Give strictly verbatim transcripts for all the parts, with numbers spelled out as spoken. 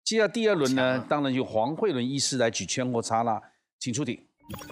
接下来第二轮呢，当然由黄慧伦医师来举圈或插啦，请出题。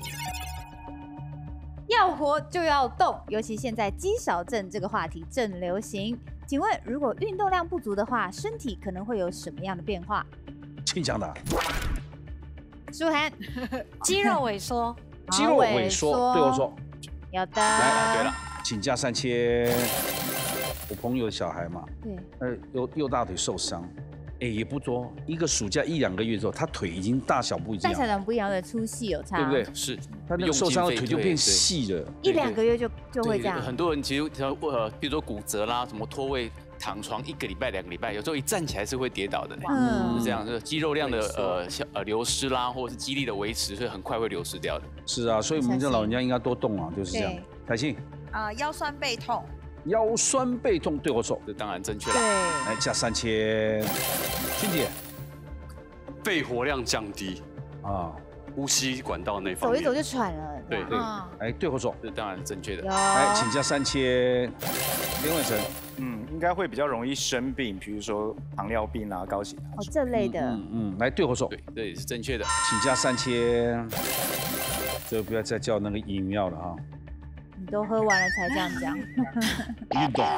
要活就要动，尤其现在肌少症这个话题正流行。请问，如果运动量不足的话，身体可能会有什么样的变化？ 请讲答。 舒涵， 肌肉萎缩， 肌肉萎缩，对我说。 有的。 来，对了，请假三千。我朋友的小孩嘛， 对， 呃，右右大腿受伤。哎，也不多，一个暑假一两个月之后，他腿已经大小不一样， 大小长不一样的粗细有差， 对不对？ 是， 他那个受伤的腿就变细了， 一两个月就就会这样。 很多人其实呃，比如说骨折啦，什么脱位、躺床一个礼拜、两个礼拜，有时候一站起来是会跌倒的，嗯，是这样，就是肌肉量的呃呃流失啦，或者是肌力的维持，所以很快会流失掉的。 是啊，所以我们这老人家应该多动啊，就是这样。凯信， 啊，腰酸背痛。 腰酸背痛，对我说， 这当然正确了。 对， 来加三千，欣姐。 肺活量降低啊，呼吸管道那方面， 走一走就喘了。 对对， 哎，对我说， 这当然是正确的。 来，请加三千，林伟成， 嗯，应该会比较容易生病，比如说糖尿病啊、高血压哦这类的。 嗯嗯，来对我说， 对，这也是正确的。 请加三千，就不要再叫那个饮料了哈。 你都喝完了才这样讲。 运动。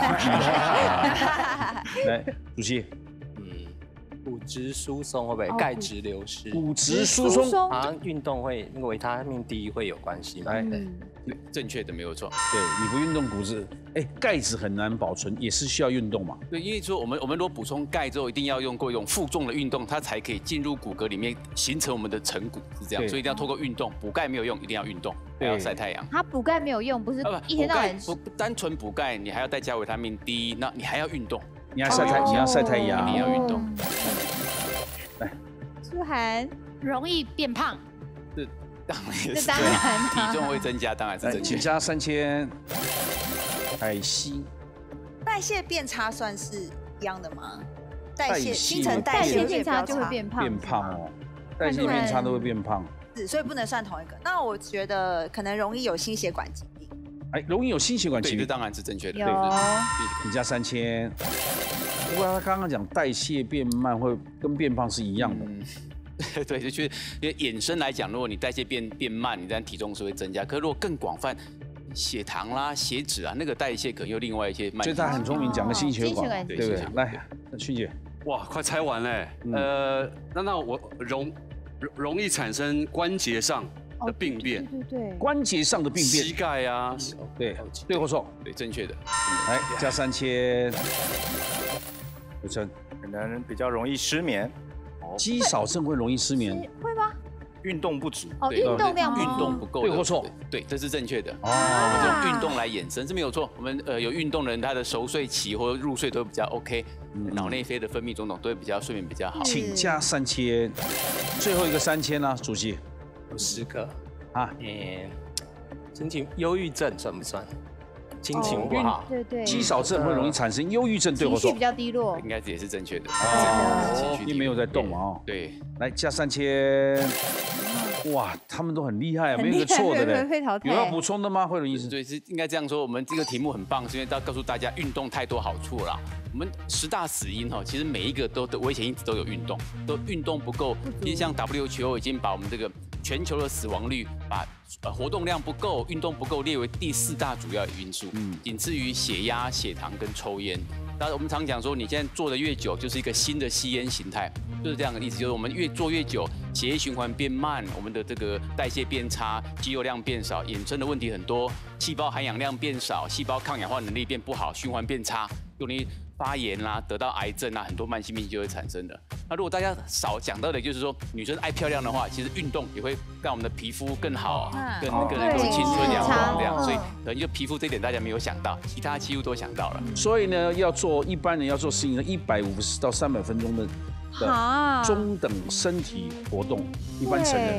来，主席。 骨质疏松会不会钙质流失？ 骨质疏松好像运动会那个维他命 D 会有关系吗？ 对，对，正确的没有错。 对，你不运动骨质，哎，钙质很难保存，也是需要运动嘛。 对，因为说我们我们如果补充钙之后，一定要用过一种负重的运动，它才可以进入骨骼里面形成我们的成骨，是这样。所以一定要透过运动，补钙没有用，一定要运动，还要晒太阳。 它补钙没有用，不是一天到晚不单纯补钙，你还要再加维他命 D， 那你还要运动。 你要晒太，你要晒太阳， 你要运动。 来， 舒涵容易变胖， 这当然也是， 当然体重会增加，当然是正确。 请加三千。海西， 代谢变差算是一样的吗？代谢新陈代谢变差就会变胖， 变胖哦，代谢变差都会变胖， 是，所以不能算同一个。那我觉得可能容易有心血管疾病。 哎，容易有心血管疾病， 这当然是正确的。 有， 你加三千。不过他刚刚讲代谢变慢会跟变胖是一样的。 嗯对，就去因为衍生来讲，如果你代谢变变慢，你当然体重是会增加。可是如果更广泛，血糖啦、血脂啊，那个代谢可能又另外一些慢。 所以他很聪明，讲个心血管，对不对？来，曲姐， 哇，快猜完嘞。呃，那那我容容易产生关节上的病变， 对对对， 关节上的病变， 膝盖啊， 对，对或错？ 对，正确的。 来，加三千。伟成， 可能比较容易失眠。 肌少症会容易失眠， 会吗？ 运动不足， 哦，运动量运动不够， 对或错？ 对，这是正确的。 哦， 我们用运动来衍生是没有错。我们呃有运动的人，他的熟睡期或入睡都比较 OK， 脑内啡的分泌种种都会比较睡眠比较好。 请加三千，最后一个三千呢，主席有十个啊， 嗯，心情忧郁症算不算？心情不好， 对对， 肌少症会容易产生忧郁症，对或错？ 情绪比较低落， 应该也是正确的。 哦，并没有在动哦。 对， 来加三千。哇，他们都很厉害，没有一个错的嘞。有要补充的吗？慧伦医师？ 对，是应该这样说。我们这个题目很棒，是因为要告诉大家运动太多好处了。我们十大死因哈，其实每一个都的危险因子都有运动，都运动不够。其实像 W H O 已经把我们这个全球的死亡率，把呃活动量不够、运动不够列为第四大主要因素，嗯，仅次于血压、血糖跟抽烟。但我们常讲说，你现在做的越久，就是一个新的吸烟形态，就是这样的意思。就是我们越做越久，血液循环变慢，我们的这个代谢变差，肌肉量变少，衍生的问题很多，细胞含氧量变少，细胞抗氧化能力变不好，循环变差，容易发炎啦、啊，得到癌症啊，很多慢性病就会产生的。那如果大家少讲到的，就是说女生爱漂亮的话，其实运动也会让我们的皮肤更好，更更更青春阳光这样。所以可能就皮肤这一点大家没有想到，其他几乎都想到了。 所以呢，要做一般人要做适应的一百五十到三百分钟的的中等身体活动，一般成人啊。 或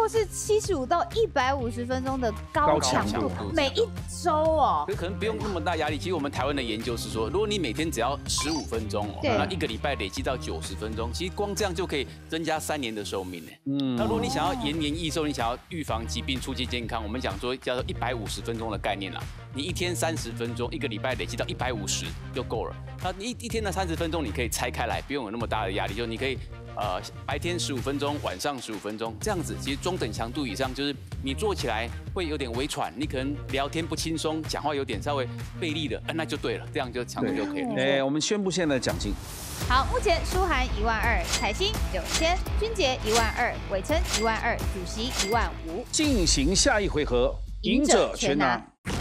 或是七十五到一百五十分钟的高强度，每一周哦。 可能不用那么大压力。其实我们台湾的研究是说，如果你每天只要十五分钟哦，那一个礼拜累积到九十分钟，其实光这样就可以增加三年的寿命呢。嗯。那如果你想要延年益寿，你想要预防疾病、促进健康，我们讲说叫做一百五十分钟的概念啦。你一天三十分钟，一个礼拜累积到一百五十就够了。那你一一天的三十分钟，你可以拆开来，不用有那么大的压力，就你可以。呃，白天十五分钟，晚上十五分钟，这样子其实中等强度以上，就是你做起来会有点微喘，你可能聊天不轻松，讲话有点稍微费力的，呃，那就对了，这样就强度就可以了。 哎，我们宣布现在的奖金。 好，目前舒涵一万二，彩星九千，君杰一万二，伟琛一万二，主席一万五。 进行下一回合，赢者全拿。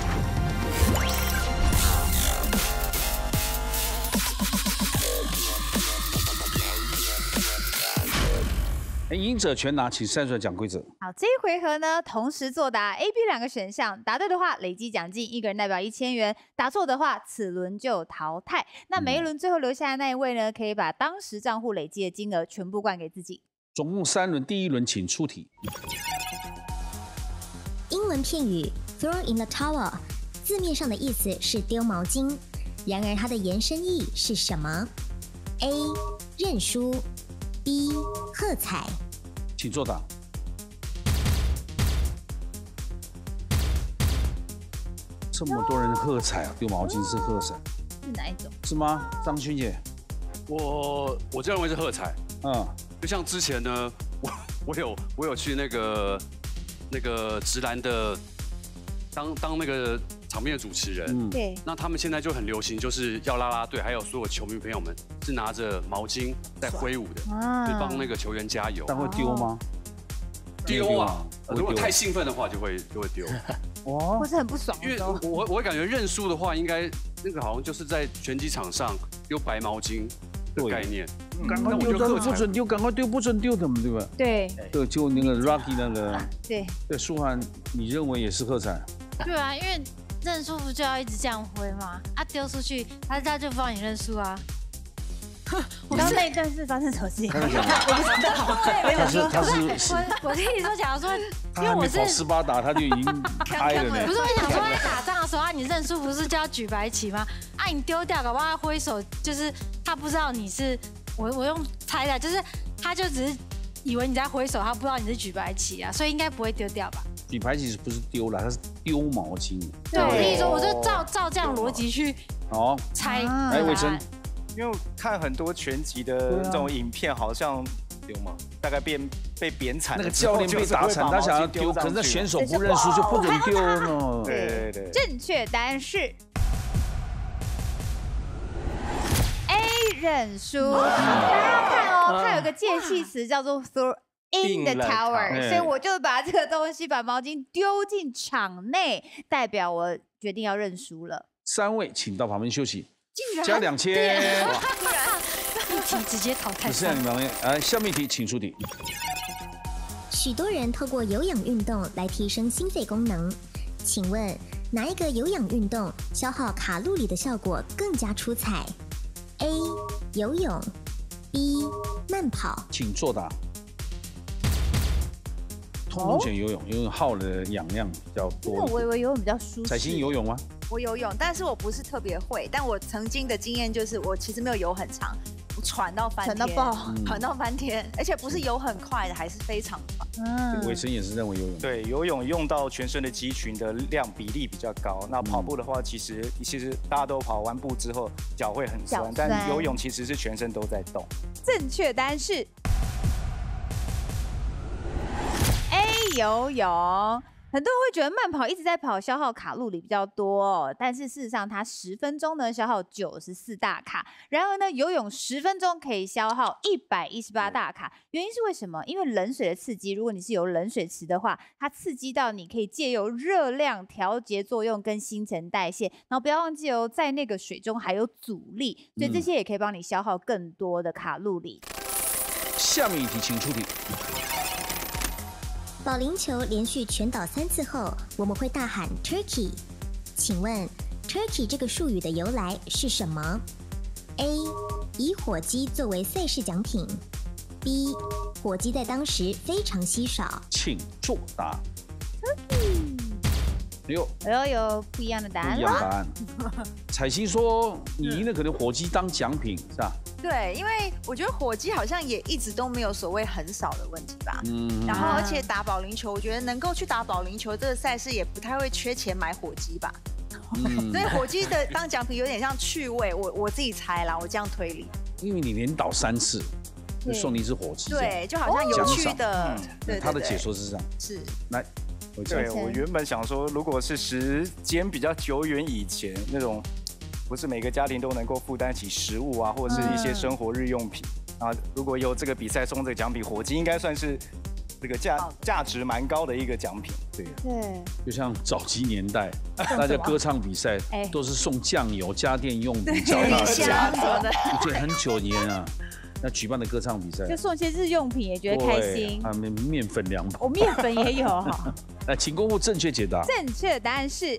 赢者全拿，请赛出来讲规则。 好，这一回合呢，同时作答 A、B 两个选项，答对的话累积奖金，一个人代表一千元；答错的话，此轮就淘汰。那每一轮最后留下的那一位呢，可以把当时账户累积的金额全部灌给自己。 总共三轮，第一轮请出题。 英文片语 throw in the towel， 字面上的意思是丢毛巾，然而它的延伸意是什么 ？A. 认输 B. 喝彩。 请作答。这么多人喝彩啊，丢毛巾是喝彩， 是哪一种？ 是吗？张勋姐， 我我就认为是喝彩。 嗯， 就像之前呢，我我有我有去那个那个直男的当当那个场面的主持人。 嗯，对。 那他们现在就很流行，就是要啦啦队，还有所有球迷朋友们是拿着毛巾在挥舞的， 啊、 是帮那个球员加油。 但会丢吗？ 丢啊！如果太兴奋的话，就会就会丢。 哦，或是很不爽。 因为我我我会感觉认输的话，应该那个好像就是在拳击场上丢白毛巾的概念。 赶快丢，不准丢，赶快丢，不准丢，怎么对吧？ 对。 对，就那个 Rocky 那个。 对。对， 舒涵，你认为也是喝彩？ 对啊，因为认输不就要一直这样挥吗？啊，丢出去，他他就帮你认输啊。 我刚刚那一段是发生什么事情？ 我不知道，没有说。他是我我听你说，假如说， 因为我是斯巴达，他就已经开了呢。 不是，我想说，在打仗的时候，你认输不是就要举白旗吗？啊，你丢掉，搞不好他挥手，就是他不知道你是我我用猜的，就是他就只是以为你在挥手，他不知道你是举白旗啊，所以应该不会丢掉吧？ 举白旗不是丢了，他是丢毛巾。 对，我跟你说，我就照照这样逻辑去哦猜。 来，伟琛。 因为看很多拳击的这种影片，好像丢嘛，大概变被扁惨。 那个教练被打惨，他想要丢，可是那选手不认输就不准丢呢。 对对对。 正确答案是 A 认输。大家看哦，它有个介系词叫做 throw in the towel， 所以我就把这个东西把毛巾丢进场内，代表我决定要认输了。 三位，请到旁边休息。加两千， 一题直接淘汰。 只剩下你们两位，来，下面一题，请出题。 许多人透过有氧运动来提升心肺功能，请问哪一个有氧运动消耗卡路里的效果更加出彩 ？A. 游泳 B. 慢跑。 请作答。通通选游泳，游泳耗的氧量比较多。 我以为游泳比较舒适。 彩星游泳吗？ 我游泳，但是我不是特别会。但我曾经的经验就是，我其实没有游很长，我喘到翻天， 喘到爆， 喘到翻天，而且不是游很快的，还是非常快。 嗯，伟琛也是认为游泳。 对，游泳用到全身的肌群的量比例比较高。那跑步的话，其实其实大家都跑完步之后脚会很酸，但游泳其实是全身都在动。 正确答案是 A 游泳。很多人会觉得慢跑一直在跑，消耗卡路里比较多哦，但是事实上它十分钟呢消耗九十四大卡，然而呢游泳十分钟可以消耗一百一十八大卡。原因是为什么？因为冷水的刺激，如果你是游冷水池的话，它刺激到你可以借由热量调节作用跟新陈代谢，然后不要忘记哦，在那个水中还有阻力，所以这些也可以帮你消耗更多的卡路里。 下面一题，请出题。 保龄球连续全倒三次后，我们会大喊 Turkey。请问 Turkey 这个术语的由来是什么 ？A. 以火鸡作为赛事奖品 B. 火鸡在当时非常稀少。 请作答。 哎呦， 哎呦，有不一样的答案不一样答案。彩琪说你赢了，可能火鸡当奖品是吧？ 对，因为我觉得火鸡好像也一直都没有所谓很少的问题吧。嗯。然后而且打保龄球，我觉得能够去打保龄球这个赛事也不太会缺钱买火鸡吧。嗯。所以火鸡的当奖品有点像趣味，我我自己猜啦，我这样推理。 因为你连倒三次，就送你一只火鸡。 对，就好像有趣的。对。 他的解说是这样。 是。 来。 对，我原本想说，如果是时间比较久远以前那种，不是每个家庭都能够负担起食物啊，或者是一些生活日用品啊，如果有这个比赛送这个奖品，火鸡应该算是这个价价值蛮高的一个奖品。 对对，就像早期年代，大家歌唱比赛都是送酱油、家电用品、脚踏架什么的，而且很久年啊。 那举办的歌唱比赛， 就送一些日用品，也觉得开心。 啊，面面粉两包， 我面粉也有哈。 来，请公布正确解答。 正确答案是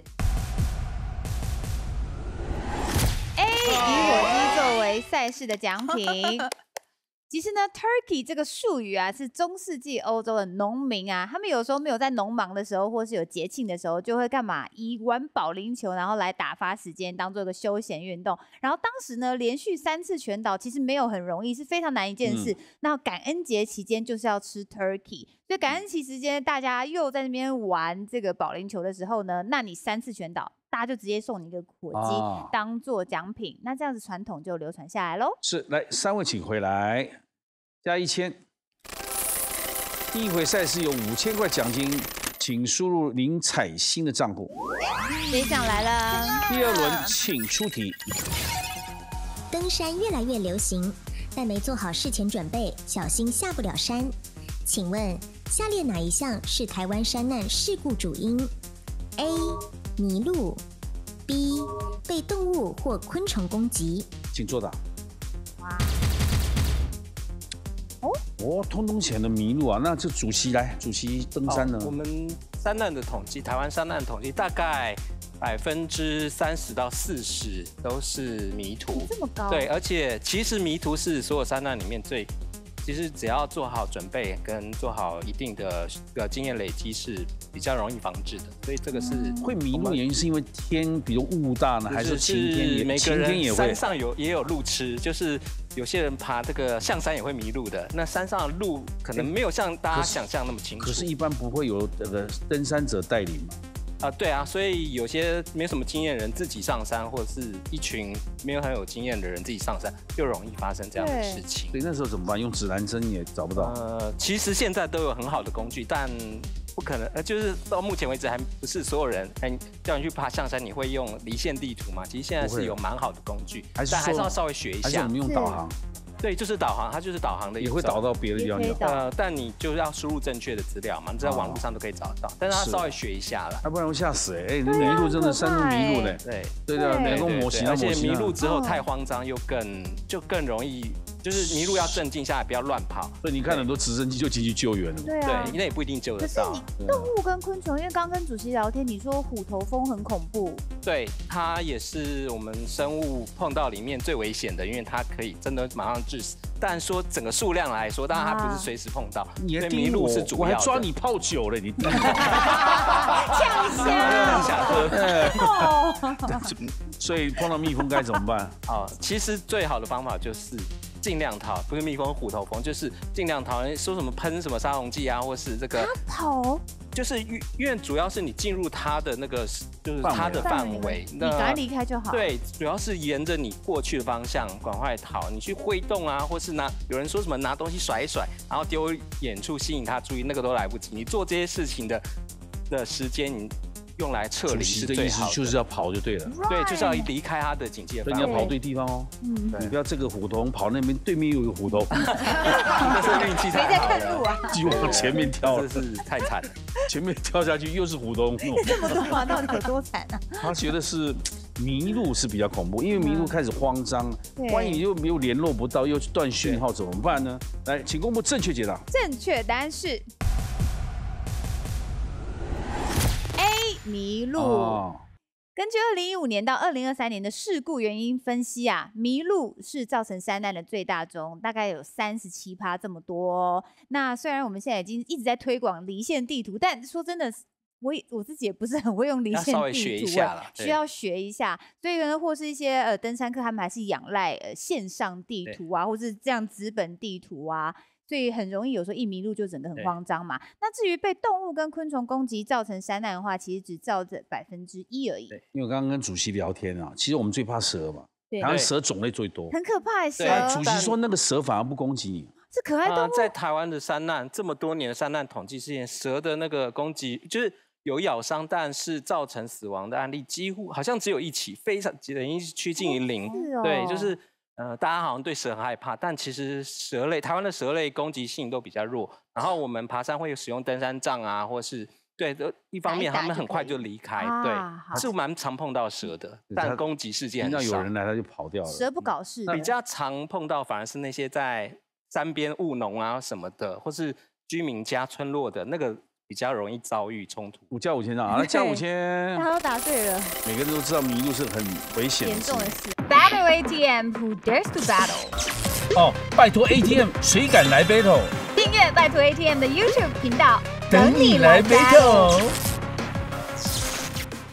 A， 以火鸡作为赛事的奖品。其实呢 ，turkey 这个术语啊，是中世纪欧洲的农民啊，他们有时候没有在农忙的时候，或是有节庆的时候，就会干嘛？以玩保龄球，然后来打发时间，当做一个休闲运动。然后当时呢，连续三次全倒，其实没有很容易，是非常难一件事。嗯、那感恩节期间就是要吃 turkey， 所以感恩节期间大家又在那边玩这个保龄球的时候呢，那你三次全倒。 大家就直接送你一个火鸡当做奖品，啊、那这样子传统就流传下来喽。 是，来三位请回来，加一千。第一回赛事有五千块奖金，请输入林彩欣的账户。 学长来了。 第二轮请出题。 登山越来越流行，但没做好事前准备，小心下不了山。请问下列哪一项是台湾山难事故主因 ？A. 迷路 ，B 被动物或昆虫攻击， 请作答。哇，哦哦，通通前的迷路啊，那就主席来，主席登山呢？ 我们山难的统计，台湾山难统计大概百分之三十到四十都是迷途， 这么高？ 对，而且其实迷途是所有山难里面最。 其实只要做好准备跟做好一定的呃经验累积是比较容易防治的，所以这个是会迷路原因是因为天，比如雾大呢，还是晴天也？ 每个人晴天也会。 山上有也有路痴，就是有些人爬这个象山也会迷路的。那山上的路可能没有像大家想象那么清楚。 可是，一般不会有这个登山者带领嘛？ 啊，对啊，所以有些没什么经验的人自己上山，或者是一群没有很有经验的人自己上山，就容易发生这样的事情。 所以那时候怎么办？用指南针也找不到。 呃，其实现在都有很好的工具，但不可能，呃，就是到目前为止还不是所有人，哎，叫你去爬象山，你会用离线地图吗？其实现在是有蛮好的工具，但还是要稍微学一下。 还是我们用导航？ 对，就是导航，它就是导航的， 也会导到别的地方。 呃，但你就是要输入正确的资料嘛，你在网络上都可以找得到，但是它稍微学一下啦， 要不然会吓死哎！哎，你迷路真的山路迷路嘞， 对对的，能够模型， 而且迷路之后太慌张，又更就更容易，就是迷路要镇静下来，不要乱跑。 所以你看很多直升机就进去救援了， 对啊， 那也不一定救得到。 可是你动物跟昆虫，因为刚跟主席聊天，你说虎头蜂很恐怖， 对，它也是我们生物碰到里面最危险的，因为它可以真的马上致死。 但说整个数量来说，当然它不是随时碰到， 你所以迷路是主要的。 我还抓你泡酒了，你呛虾， 想喝。 所以碰到蜜蜂该怎么办？ 哦，其实最好的方法就是尽量逃，不是蜜蜂、虎头蜂，就是尽量逃。说什么喷什么杀虫剂啊，或是这个逃， 就是因为主要是你进入它的那个就是它的范围， 你赶快离开就好。 对，主要是沿着你过去的方向赶快逃，你去挥动啊，或是拿有人说什么拿东西甩一甩，然后丢远处吸引他注意，那个都来不及。你做这些事情的的时间，你用来撤离是最好的。 就是要跑就对了。 对，就是要离开它的警戒范围。 所以你要跑对地方哦。嗯，你不要这个虎头跑那边，对面又有个虎头。 那是运气太好了。谁在看路啊？ 就往前面跳， 真是太惨了。 前面跳下去又是虎头。 这么多啊，到底有多惨啊？ 他觉得是。 迷路是比较恐怖，因为迷路开始慌张，万一又没有联络不到，又断讯号怎么办呢？来，请公布正确解答。 正确答案是 A 迷路。哦根据二零一五年到二零二三年的事故原因分析啊，迷路是造成山难的最大宗，大概有三十七趴这么多、哦。那虽然我们现在已经一直在推广离线地图，但说真的，我我自己也不是很会用离线地图， 要稍微学一下啦， 需要学一下。所以呢，或是一些呃登山客，他们还是仰赖呃线上地图啊，或是这样纸本地图啊。所以很容易有时候一迷路就整个很慌张嘛。那至于被动物跟昆虫攻击造成山难的话，其实只占这百分之一而已。 对，因为我刚刚跟主席聊天啊，其实我们最怕蛇嘛，台湾蛇种类最多， 很可怕。蛇， 主席说那个蛇反而不攻击你， 是可爱动物。呃、 在台湾的山难这么多年的山难统计之前，蛇的那个攻击就是有咬伤，但是造成死亡的案例几乎好像只有一起，非常等于趋近于零。 哦、 对，就是。呃，大家好像对蛇很害怕，但其实蛇类，台湾的蛇类攻击性都比较弱。然后我们爬山会使用登山杖啊，或是对，一方面他们很快就离开，对，是蛮常碰到蛇的，但攻击事件很少。 听到有人来他就跑掉了。 蛇不搞事， 比较常碰到反而是那些在山边务农啊什么的，或是居民家村落的那个。比较容易遭遇冲突。 五加五千啊，加五千， 大家都答对了。 每个人都知道迷路是很危险、 严重的事。Battle A T M，Who dares to battle？ 哦，拜托 A T M， 谁敢来 battle？ 订阅拜托 A T M 的 YouTube 频道， 等你来 battle。